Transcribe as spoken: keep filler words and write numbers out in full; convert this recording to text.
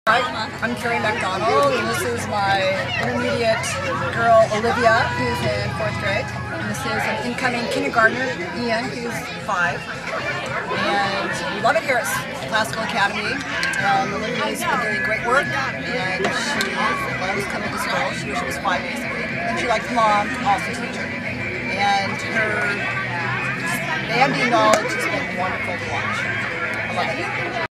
Hi, I'm Karry McDonald, and this is my intermediate girl, Olivia, who's in fourth grade. And this is an incoming kindergartner, Ian, who's five. And we love it here at Classical Academy. Um, Olivia's been doing great work, and she loves coming to school. She wish it was five days a week. And she likes mom, also teacher. And her band knowledge has been wonderful to watch. I love it.